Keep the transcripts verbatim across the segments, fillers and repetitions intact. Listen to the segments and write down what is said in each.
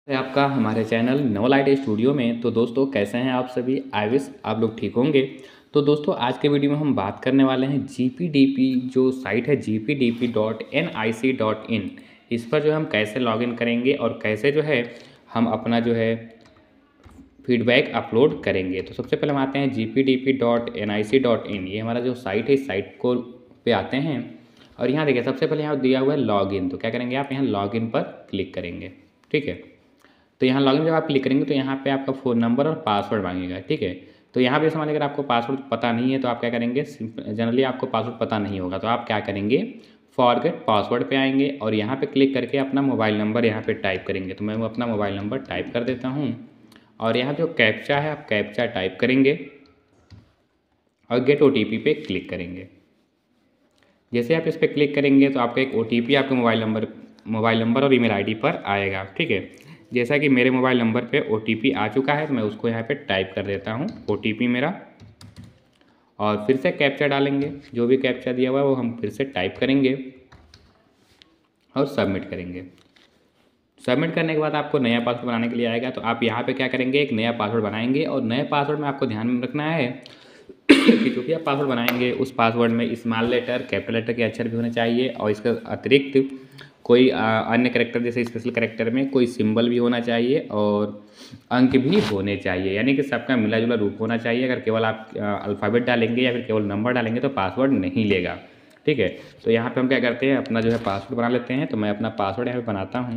है आपका हमारे चैनल नो लाइट स्टूडियो में। तो दोस्तों कैसे हैं आप सभी? आई विश आप लोग ठीक होंगे। तो दोस्तों आज के वीडियो में हम बात करने वाले हैं जीपीडीपी जो साइट है G P D P dot N I C dot in, इस पर जो हम कैसे लॉगिन करेंगे और कैसे जो है हम अपना जो है फीडबैक अपलोड करेंगे। तो सबसे पहले हम आते हैं G P D P dot N I C dot in, ये हमारा जो साइट है इस साइट को पे आते हैं और यहाँ देखिए सबसे पहले यहाँ दिया हुआ है लॉगिन। तो क्या करेंगे आप यहाँ लॉगिन पर क्लिक करेंगे, ठीक है। तो यहाँ लॉगिन जब आप क्लिक करेंगे तो यहाँ पे आपका फ़ोन नंबर और पासवर्ड मांगेगा, ठीक है। तो यहाँ पे मान अगर आपको पासवर्ड पता नहीं है तो आप क्या करेंगे, जनरली आपको पासवर्ड पता नहीं होगा तो आप क्या करेंगे, फॉरगेट पासवर्ड पे आएंगे और यहाँ पे क्लिक करके अपना मोबाइल नंबर यहाँ पे टाइप करेंगे। तो मैं वो अपना मोबाइल नंबर टाइप कर देता हूँ और यहाँ जो कैप्चा है आप कैप्चा टाइप करेंगे और गेट ओ टी पी पे क्लिक करेंगे। जैसे आप इस पर क्लिक करेंगे तो आपका एक ओ टी पी आपके मोबाइल नंबर मोबाइल नंबर और ईमेल आईडी पर आएगा, ठीक है। जैसा कि मेरे मोबाइल नंबर पे ओ टी पी आ चुका है तो मैं उसको यहाँ पे टाइप कर देता हूँ ओ टी पी मेरा, और फिर से कैप्चा डालेंगे। जो भी कैप्चा दिया हुआ है वो हम फिर से टाइप करेंगे और सबमिट करेंगे। सबमिट करने के बाद आपको नया पासवर्ड बनाने के लिए आएगा। तो आप यहाँ पे क्या करेंगे, एक नया पासवर्ड बनाएंगे और नए पासवर्ड में आपको ध्यान में रखना है कि जो भी आप पासवर्ड बनाएंगे उस पासवर्ड में स्मॉल लेटर कैपिटल लेटर के अक्षर भी होने चाहिए और इसके अतिरिक्त कोई अन्य करेक्टर जैसे स्पेशल करेक्टर में कोई सिंबल भी होना चाहिए और अंक भी होने चाहिए, यानी कि सबका मिला जुला रूप होना चाहिए। अगर केवल आप अल्फ़ाबेट डालेंगे या फिर केवल नंबर डालेंगे तो पासवर्ड नहीं लेगा, ठीक है। तो यहाँ पे हम क्या करते हैं, अपना जो है पासवर्ड बना लेते हैं। तो मैं अपना पासवर्ड यहाँ पे बनाता हूँ,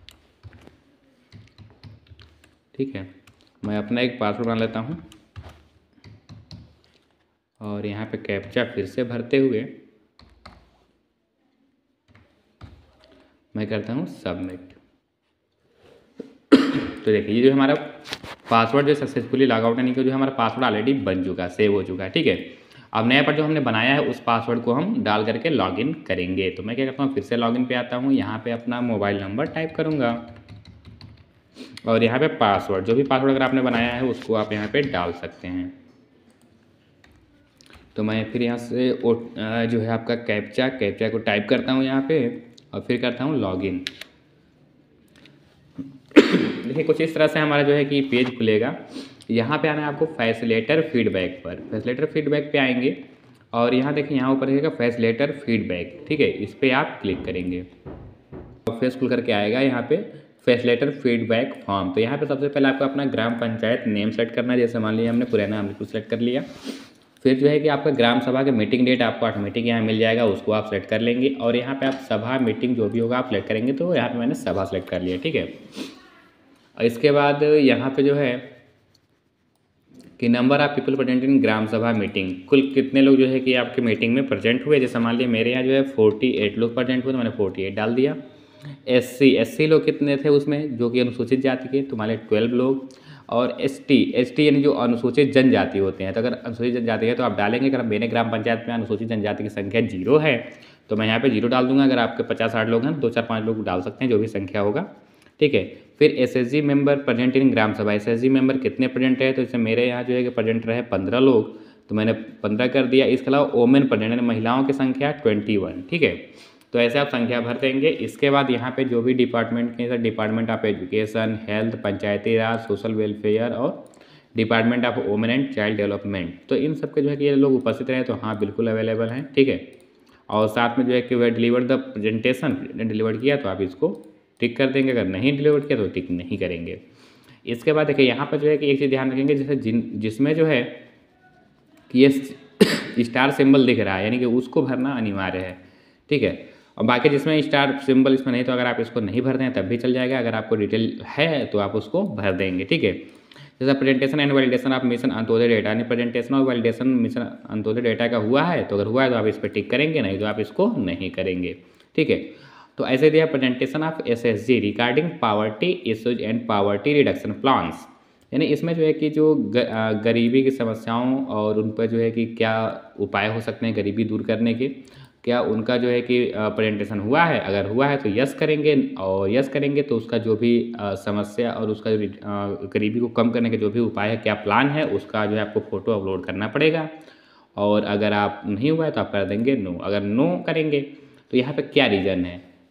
ठीक है। मैं अपना एक पासवर्ड बना लेता हूँ और यहाँ पे कैप्चा फिर से भरते हुए मैं करता हूँ सबमिट। तो देखिए ये जो हमारा पासवर्ड जो सक्सेसफुली लॉग आउट, यानी कि जो हमारा पासवर्ड ऑलरेडी बन चुका है, सेव हो चुका है, ठीक है। अब नया पर जो हमने बनाया है उस पासवर्ड को हम डाल करके लॉगिन करेंगे। तो मैं क्या करता हूँ, फिर से लॉगिन पे आता हूँ, यहाँ पे अपना मोबाइल नंबर टाइप करूँगा और यहाँ पे पासवर्ड, जो भी पासवर्ड अगर आपने बनाया है उसको आप यहाँ पे डाल सकते हैं। तो मैं फिर यहाँ से ओ जो है आपका कैप्चा कैप्चा को टाइप करता हूँ यहाँ पे और फिर करता हूँ लॉगिन। देखिए कुछ इस तरह से हमारा जो है कि पेज खुलेगा। यहाँ पे आना है आपको फैसिलिटेटर फीडबैक पर। फैसिलिटेटर फीडबैक पे आएंगे और यहाँ देखिए यहाँ ऊपर रहेगा फैसिलिटेटर फीडबैक, ठीक है। इस पर आप क्लिक करेंगे और फेस खुल करके आएगा यहाँ पे फैसिलिटेटर फीडबैक फॉर्म। तो यहाँ पे सबसे पहले आपको अपना ग्राम पंचायत नेम सेलेक्ट करना है। जैसे मान लिया हमने पुराना हमने कुछ सेलेक्ट कर लिया। फिर जो है कि आपका ग्राम सभा के मीटिंग डेट आपको ऑटोमेटिक यहाँ मिल जाएगा, उसको आप सेलेक्ट कर लेंगे और यहाँ पे आप सभा मीटिंग जो भी होगा आप सेलेक्ट करेंगे। तो यहाँ पे मैंने सभा सेलेक्ट कर लिया, ठीक है। और इसके बाद यहाँ पे जो है कि number of people present in gram sabha meeting, कुल कितने लोग जो है कि आपके मीटिंग में प्रेजेंट हुए। जैसे मान लिया मेरे यहाँ जो है फोर्टी एट लोग प्रेजेंट हुए तो मैंने फोर्टी एट डाल दिया। एस सी एस सी लोग कितने थे उसमें, जो कि अनुसूचित जाति के, तो मान लिया ट्वेल्व लोग। और एस टी एस टी यानी जो अनुसूचित जनजाति होते हैं, तो अगर अनुसूचित जनजाति है तो आप डालेंगे। अगर मेरे ग्राम पंचायत में अनुसूचित जनजाति की संख्या जीरो है तो मैं यहाँ पे जीरो डाल दूंगा। अगर आपके पचास साठ लोग हैं दो चार पाँच लोग डाल सकते हैं, जो भी संख्या होगा, ठीक है। फिर S S G member present in gram sabha, S S G member कितने प्रेजेंट है, तो इससे मेरे यहाँ जो है कि प्रेजेंट रहे पंद्रह लोग तो मैंने पंद्रह कर दिया। इसके अलावा वोमेन प्रेजेंट यानी महिलाओं की संख्या ट्वेंटी वन, ठीक है। तो ऐसे आप संख्या भर देंगे। इसके बाद यहाँ पे जो भी डिपार्टमेंट के department of education, health, panchayati raj, social welfare और department of women and child development, तो इन सब के जो है कि ये लोग उपस्थित रहे तो हाँ बिल्कुल अवेलेबल हैं, ठीक है। और साथ में जो है कि वह डिलीवर द प्रेजेंटेशन डिलीवर किया तो आप इसको टिक कर देंगे। अगर नहीं डिलीवर किया तो टिक नहीं करेंगे। इसके बाद देखिए यहाँ पर जो है कि एक चीज़ ध्यान रखेंगे, जैसे जिन जिसमें जो है कि ये स्टार सिंबल दिख रहा है यानी कि उसको भरना अनिवार्य है, ठीक है। और बाकी जिसमें स्टार सिंबल इसमें नहीं तो अगर आप इसको नहीं भर दें तब भी चल जाएगा। अगर आपको डिटेल है तो आप उसको भर देंगे, ठीक है। जैसा presentation and validation of mission Antyodaya data, यानी प्रेजेंटेशन और वैलिडेशन मिशन अंत्योदय डेटा का हुआ है तो अगर हुआ है तो आप इस पर टिक करेंगे, नहीं तो आप इसको नहीं करेंगे, ठीक है। तो ऐसे दिया presentation of S S G regarding poverty issues and poverty reduction plans, यानी इसमें जो है कि जो गरीबी की समस्याओं और उन पर जो है कि क्या उपाय हो सकते हैं गरीबी दूर करने के, क्या उनका जो है कि प्रेजेंटेशन हुआ है। अगर हुआ है तो यस करेंगे और यस करेंगे तो उसका जो भी समस्या और उसका गरीबी को कम करने के जो भी उपाय है, क्या प्लान है, उसका जो है आपको फ़ोटो अपलोड करना पड़ेगा। और अगर आप नहीं हुआ है तो आप कर देंगे नो। अगर नो करेंगे तो यहाँ पे क्या रीज़न है,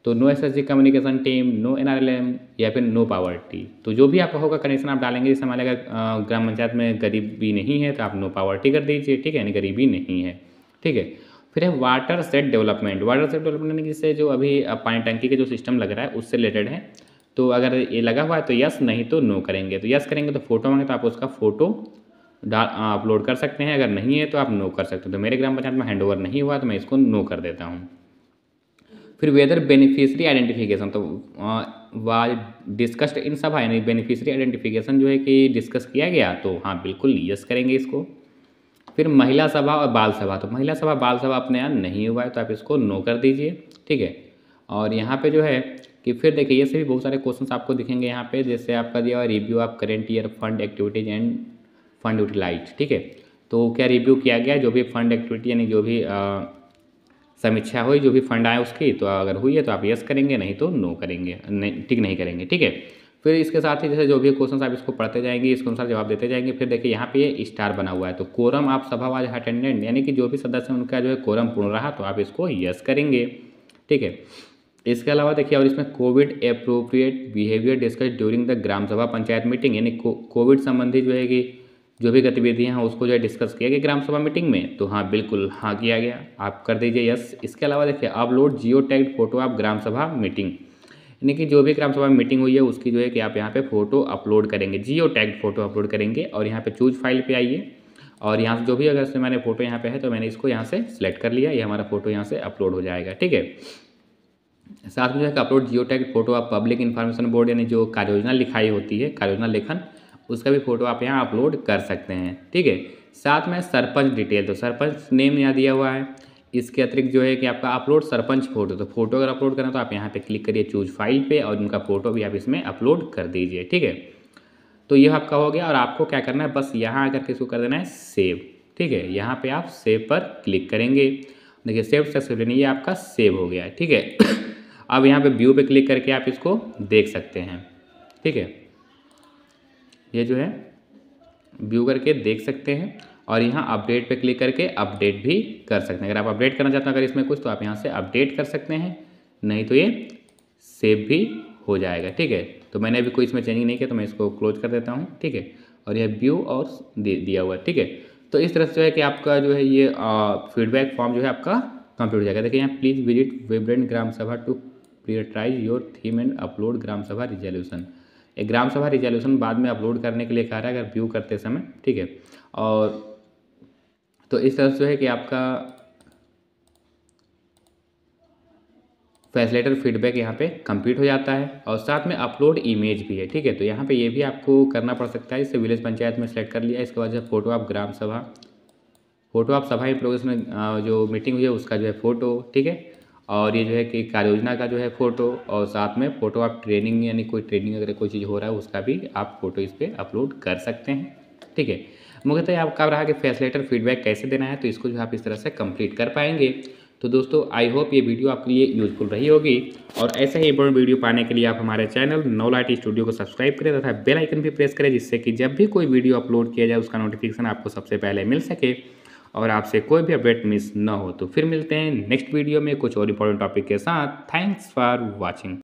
तो no S S G communication team, no N R L M या फिर नो पावर्टी। तो जो भी आपका होगा कंडीशन आप डालेंगे। जैसे हमारे अगर ग्राम पंचायत में गरीबी नहीं है तो आप नो पावर्टी कर दीजिए, ठीक है, यानी गरीबी नहीं है, ठीक है। फिर है watershed development. Watershed development जिससे जो अभी पानी टंकी के जो सिस्टम लग रहा है उससे रिलेटेड है। तो अगर ये लगा हुआ है तो यस, नहीं तो नो करेंगे। तो यस करेंगे तो फोटो मांगे तो आप उसका फोटो डाल अपलोड कर सकते हैं, अगर नहीं है तो आप नो कर सकते हो। तो मेरे ग्राम पंचायत में हैंडओवर नहीं हुआ तो मैं इसको नो कर देता हूँ। फिर वेदर बेनिफिशियरी आइडेंटिफिकेशन, तो वाज डिस्कस्ड इन सभा, यानी बेनिफिशियरी आइडेंटिफिकेशन जो है कि डिस्कस किया गया, तो हाँ बिल्कुल यस करेंगे इसको। फिर महिला सभा और बाल सभा, तो महिला सभा बाल सभा अपने यहाँ नहीं हुआ है तो आप इसको नो कर दीजिए, ठीक है। और यहाँ पे जो है कि फिर देखिए ये से भी बहुत सारे क्वेश्चंस आपको दिखेंगे यहाँ पे। जैसे आपका दिया हुआ review of current year fund activities and fund utilise, ठीक है। तो क्या रिव्यू किया गया, जो भी फंड एक्टिविटी यानी जो भी आ, समीक्षा हुई, जो भी फंड आए उसकी, तो अगर हुई है तो आप यस करेंगे, नहीं तो नो करेंगे, नहीं टिक नहीं करेंगे, ठीक है। फिर इसके साथ ही जैसे जो भी क्वेश्चन आप इसको पढ़ते जाएंगे, इसके अनुसार जवाब देते जाएंगे। फिर देखिए यहाँ पे ये स्टार बना हुआ है, तो कोरम आप सभा वाज अटेंडेंट, यानी कि जो भी सदस्य हैं उनका जो है कोरम पूर्ण रहा तो आप इसको यस करेंगे, ठीक है। इसके अलावा देखिए और इसमें COVID appropriate behaviour discuss during the gram sabha panchayat meeting, यानी कोविड संबंधी जो है कि जो भी गतिविधियां हैं उसको जो है डिस्कस किया गया ग्राम सभा मीटिंग में, तो हाँ बिल्कुल हाँ किया गया, आप कर दीजिए यस। इसके अलावा देखिए upload geo tag photo of gram sabha meeting, यानी कि जो भी ग्राम सभा में मीटिंग हुई है उसकी जो है कि आप यहाँ पे फोटो अपलोड करेंगे, जियो टैग फोटो अपलोड करेंगे। और यहाँ पे चूज फाइल पे आइए और यहाँ से जो भी अगर से मैंने फोटो यहाँ पे है तो मैंने इसको यहाँ से सिलेक्ट कर लिया, ये हमारा फोटो यहाँ से अपलोड हो जाएगा, ठीक है। साथ में जो है upload geo tag photo of public information board, यानी जो कार्य योजना लिखाई होती है, कार्य योजना लेखन, उसका भी फोटो आप यहाँ अपलोड कर सकते हैं, ठीक है। साथ में सरपंच डिटेल, तो सरपंच नेम यहाँ दिया हुआ है। इसके अतिरिक्त जो है कि आपका अपलोड सरपंच फोटो, तो फोटो अगर अपलोड करना तो आप यहाँ पे क्लिक करिए चूज फाइल पे और उनका फोटो भी आप इसमें अपलोड कर दीजिए, ठीक है। तो ये आपका हो गया और आपको क्या करना है, बस यहाँ आकर के इसको कर देना है सेव, ठीक है। यहाँ पे आप सेव पर क्लिक करेंगे, देखिए सेव सक्सेसफुली, ये आपका सेव हो गया है, ठीक है। अब यहाँ पे व्यू पे क्लिक करके आप इसको देख सकते हैं, ठीक है। ये जो है व्यू करके देख सकते हैं और यहाँ अपडेट पे क्लिक करके अपडेट भी कर सकते हैं। अगर आप अपडेट करना चाहते हैं अगर इसमें कुछ, तो आप यहाँ से अपडेट कर सकते हैं, नहीं तो ये सेव भी हो जाएगा, ठीक है। तो मैंने अभी कोई इसमें चेंजिंग नहीं किया तो मैं इसको क्लोज कर देता हूँ, ठीक है। और यह व्यू और दे दिया हुआ है, ठीक है। तो इस तरह से जो है कि आपका जो है ये फीडबैक फॉर्म जो है आपका कंप्लीट हो जाएगा। देखिए यहाँ please visit vibrant gram sabha to prioritise your theme and upload gram sabha resolution. एक ग्राम सभा रिजोल्यूशन बाद में अपलोड करने के लिए कह रहा है अगर व्यू करते समय, ठीक है। और तो इस तरह से जो है कि आपका फैसिलिटेटर फीडबैक यहाँ पे कंप्लीट हो जाता है और साथ में अपलोड इमेज भी है, ठीक है। तो यहाँ पे ये भी आपको करना पड़ सकता है। इससे विलेज पंचायत में सेलेक्ट कर लिया, इसके बाद जो फोटो ऑफ ग्राम सभा, फोटो ऑफ सभा इन प्रोग्रेस में जो मीटिंग हुई है उसका जो है फोटो, ठीक है। और ये जो है कि कार्य योजना का जो है फोटो और साथ में फोटो ऑफ ट्रेनिंग, यानी कोई ट्रेनिंग अगर कोई चीज़ हो रहा है उसका भी आप फोटो इस पर अपलोड कर सकते हैं, ठीक है। मुख्यतः आपका रहा कि फैसिलिटेटर फीडबैक कैसे देना है, तो इसको जो आप इस तरह से कंप्लीट कर पाएंगे। तो दोस्तों आई होप ये वीडियो आपके लिए यूजफुल रही होगी और ऐसे ही इंपॉर्टेंट वीडियो पाने के लिए आप हमारे चैनल नवल आईटी स्टूडियो को सब्सक्राइब करें तथा बेल आइकन भी प्रेस करें, जिससे कि जब भी कोई वीडियो अपलोड किया जाए उसका नोटिफिकेशन आपको सबसे पहले मिल सके और आपसे कोई भी अपडेट मिस न हो। तो फिर मिलते हैं नेक्स्ट वीडियो में कुछ और इंपॉर्टेंट टॉपिक के साथ। Thanks for watching.